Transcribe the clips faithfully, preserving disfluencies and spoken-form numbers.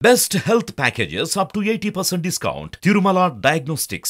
Best health packages up to eighty percent discount. Tirumala Diagnostics.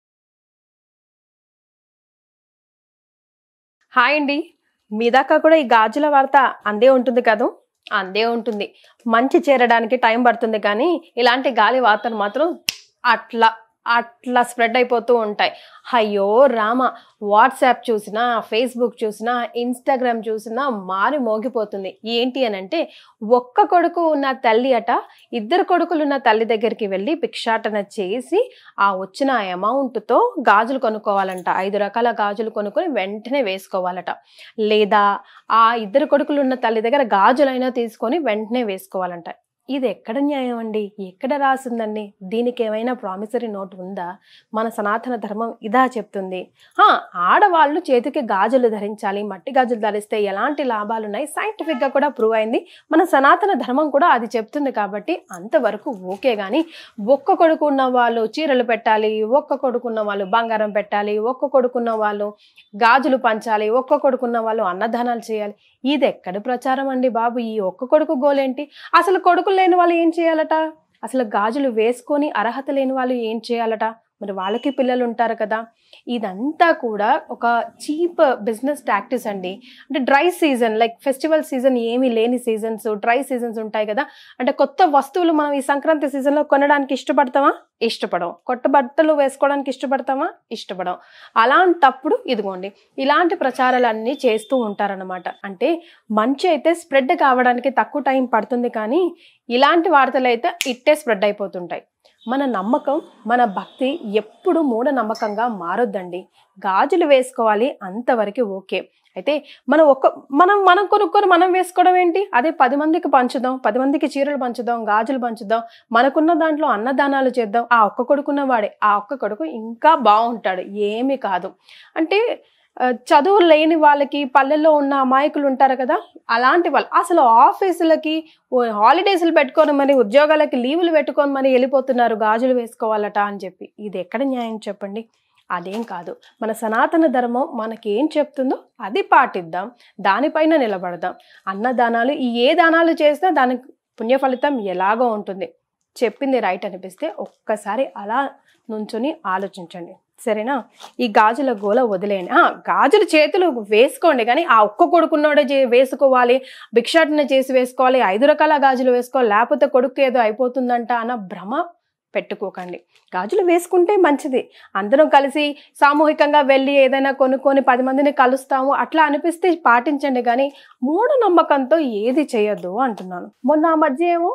Hi అండి. మీ దాకా కూడా ఈ గాజుల వార్త అందే ఉంటుంది కదూ? అందే ఉంటుంది. మంచి చేరడానికి టైం పడుతుంది కానీ ఇలాంటి గాలి వార్తలు మాత్రం అట్లా అట్లా స్ప్రెడ్ అయిపోతూ ఉంటాయి. అయ్యో రామ, వాట్సాప్ చూసినా, ఫేస్బుక్ చూసినా, ఇన్స్టాగ్రామ్ చూసినా మారి మోగిపోతుంది. ఏంటి అని అంటే, ఒక్క కొడుకు ఉన్న తల్లి అట ఇద్దరు కొడుకులు ఉన్న తల్లి దగ్గరికి వెళ్ళి భిక్షాటన చేసి ఆ వచ్చిన అమౌంట్తో గాజులు కొనుక్కోవాలంట. ఐదు రకాల గాజులు కొనుక్కొని వెంటనే వేసుకోవాలట. లేదా ఆ ఇద్దరు కొడుకులు ఉన్న తల్లి దగ్గర గాజులైనా తీసుకొని వెంటనే వేసుకోవాలంట. ఇది ఎక్కడ న్యాయం అండి? ఎక్కడ రాసిందండి? దీనికి ఏమైనా ప్రామిసరీ నోట్ ఉందా? మన సనాతన ధర్మం ఇదా చెప్తుంది. ఆడవాళ్ళు చేతికి గాజులు ధరించాలి, మట్టి గాజులు ధరిస్తే ఎలాంటి లాభాలు ఉన్నాయి సైంటిఫిక్గా కూడా ప్రూవ్ అయింది. మన సనాతన ధర్మం కూడా అది చెప్తుంది కాబట్టి అంతవరకు ఓకే. కానీ ఒక్క కొడుకున్న వాళ్ళు చీరలు పెట్టాలి, ఒక్క కొడుకున్న వాళ్ళు బంగారం పెట్టాలి, ఒక్క కొడుకున్న వాళ్ళు గాజులు పంచాలి, ఒక్క కొడుకున్న వాళ్ళు అన్నదానాలు చేయాలి. ఇది ఎక్కడి ప్రచారం అండి బాబు? ఈ ఒక్క కొడుకు గోలేంటి? అసలు కొడుకులు లేని వాళ్ళు ఏం చేయాలట? అసలు గాజులు వేసుకొని అర్హత లేని వాళ్ళు ఏం చేయాలట? మరి వాళ్ళకి పిల్లలు ఉంటారు కదా. ఇదంతా కూడా ఒక చీప్ బిజినెస్ టాక్టిక్స్ అండి. అంటే dry season, like festival season ఏమీ లేని సీజన్స్, డ్రై సీజన్స్ ఉంటాయి కదా. అంటే కొత్త వస్తువులు మనం ఈ సంక్రాంతి సీజన్లో కొనడానికి ఇష్టపడతామా? ఇష్టపడం. కొత్త బట్టలు వేసుకోవడానికి ఇష్టపడతామా? ఇష్టపడం. అలాంటప్పుడు ఇదిగోండి ఇలాంటి ప్రచారాలన్నీ చేస్తూ ఉంటారనమాట. అంటే మంచి అయితే స్ప్రెడ్ కావడానికి తక్కువ టైం పడుతుంది, కానీ ఇలాంటి వార్తలు అయితే ఇట్టే స్ప్రెడ్ అయిపోతుంటాయి. మన నమ్మకం, మన భక్తి ఎప్పుడు మూఢనమ్మకంగా మారొద్దండి. గాజులు వేసుకోవాలి, అంతవరకు ఓకే. అయితే మనం ఒక్క మనం మనం కొనుక్కొని మనం వేసుకోవడం ఏంటి? అదే పది మందికి పంచుదాం, పది మందికి చీరలు పంచుదాం, గాజులు పంచుదాం, మనకున్న దాంట్లో అన్నదానాలు చేద్దాం. ఆ ఒక్క కొడుకున్న వాడే, ఆ ఒక్క కొడుకు ఇంకా బాగుంటాడు, ఏమీ కాదు. అంటే చదువు లేని వాళ్ళకి, పల్లెల్లో ఉన్న అమాయకులు ఉంటారు కదా, అలాంటి వాళ్ళు అసలు ఆఫీసులకి హాలిడేస్లు పెట్టుకొని మరి ఉద్యోగాలకి లీవులు పెట్టుకొని మరి వెళ్ళిపోతున్నారు గాజులు వేసుకోవాలట అని చెప్పి. ఇది ఎక్కడ న్యాయం చెప్పండి? అదేం కాదు. మన సనాతన ధర్మం మనకేం చెప్తుందో అది పాటిద్దాం, దానిపైన నిలబడదాం. అన్నదానాలు ఈ ఏ దానాలు చేసినా దానికి పుణ్య ఫలితం ఎలాగో ఉంటుంది. చెప్పింది రైట్ అనిపిస్తే ఒక్కసారి అలా నుంచుని ఆలోచించండి, సరేనా? ఈ గాజుల గోల వదిలేయండి. గాజులు చేతులు వేసుకోండి, కానీ ఆ ఒక్క కొడుకున్నోడే వేసుకోవాలి, భిక్షాటన చేసి వేసుకోవాలి, ఐదు రకాల గాజులు వేసుకోవాలి, లేకపోతే కొడుకు ఏదో అయిపోతుందంట అన్న భ్రమ పెట్టుకోకండి. గాజులు వేసుకుంటే మంచిది. అందరం కలిసి సామూహికంగా వెళ్ళి ఏదైనా కొనుక్కొని పది మందిని కలుస్తాము అట్లా అనిపిస్తే పాటించండి, కానీ మూఢనమ్మకంతో ఏది చేయొద్దు అంటున్నాను. మొన్న ఆ మధ్య ఏమో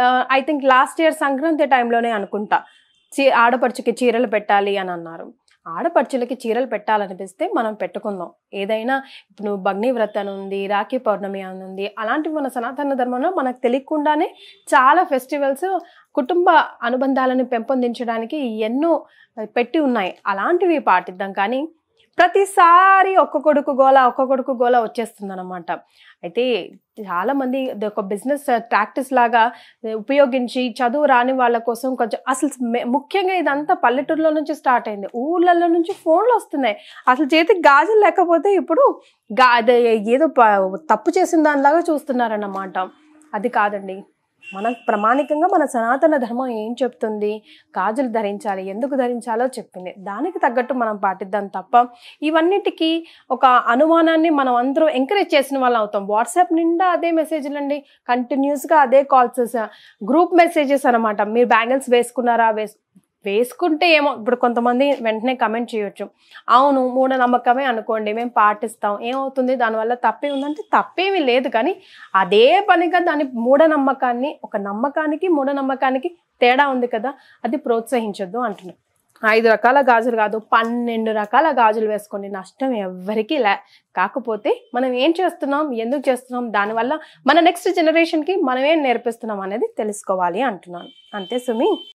I think last year Sankranti టైంలోనే అనుకుంటా, చీ ఆడపడుచుకి చీరలు పెట్టాలి అని అన్నారు. ఆడపడుచులకి చీరలు పెట్టాలనిపిస్తే మనం పెట్టుకుందాం. ఏదైనా ఇప్పుడు భగ్ని వ్రతం అని ఉంది, రాఖీ పౌర్ణమి అని ఉంది, అలాంటివి మన సనాతన ధర్మంలో మనకు తెలియకుండానే చాలా ఫెస్టివల్స్ కుటుంబ అనుబంధాలను పెంపొందించడానికి ఎన్నో పెట్టి ఉన్నాయి. అలాంటివి పాటిద్దాం, కానీ ప్రతిసారి ఒక్క కొడుకు గోల ఒక్క కొడుకు గోల వచ్చేస్తుంది అనమాట. అయితే చాలామంది ఒక బిజినెస్ ప్రాక్టీస్ లాగా ఉపయోగించి చదువు రాని వాళ్ళ కోసం కొంచెం, అసలు ముఖ్యంగా ఇదంతా పల్లెటూరులో నుంచి స్టార్ట్ అయింది. ఊళ్ళల్లో నుంచి ఫోన్లు వస్తున్నాయి. అసలు చేతికి గాజులు లేకపోతే ఇప్పుడు గా ఏదో తప్పు చేసిన దానిలాగా చూస్తున్నారన్నమాట. అది కాదండి. మన ప్రామాణికంగా మన సనాతన ధర్మం ఏం చెప్తుంది? గాజులు ధరించాలి, ఎందుకు ధరించాలో చెప్పింది, దానికి తగ్గట్టు మనం పాటిద్దాం తప్ప ఇవన్నిటికీ ఒక అనుమానాన్ని మనం అందరం ఎంకరేజ్ చేసిన వాళ్ళు అవుతాం. వాట్సాప్ నిండా అదే మెసేజ్లు అండి, కంటిన్యూస్గా అదే కాల్స్, గ్రూప్ మెసేజెస్ అనమాట. మీరు బ్యాంగిల్స్ వేసుకున్నారా? వేసు వేసుకుంటే ఏమో, ఇప్పుడు కొంతమంది వెంటనే కమెంట్ చేయొచ్చు, అవును మూఢనమ్మకమే అనుకోండి, మేము పాటిస్తాం, ఏమవుతుంది దానివల్ల తప్పే ఉందంటే తప్పేమీ లేదు. కానీ అదే పనిగా దాని మూఢనమ్మకాన్ని, ఒక నమ్మకానికి మూఢనమ్మకానికి తేడా ఉంది కదా, అది ప్రోత్సహించొద్దు అంటున్నాం. ఐదు రకాల గాజులు కాదు, పన్నెండు రకాల గాజులు వేసుకోండి, నష్టం ఎవ్వరికీ లే. కాకపోతే మనం ఏం చేస్తున్నాం, ఎందుకు చేస్తున్నాం, దానివల్ల మన నెక్స్ట్ జనరేషన్కి మనం ఏం నేర్పిస్తున్నాం అనేది తెలుసుకోవాలి అంటున్నాను. అంతే సుమి.